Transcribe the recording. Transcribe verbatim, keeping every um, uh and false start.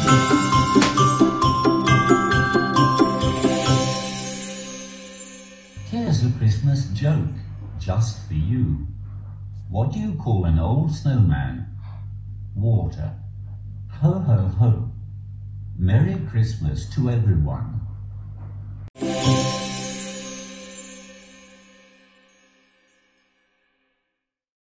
Here's a Christmas joke, just for you. What do you call an old snowman? Water. Ho, ho, ho. Merry Christmas to everyone.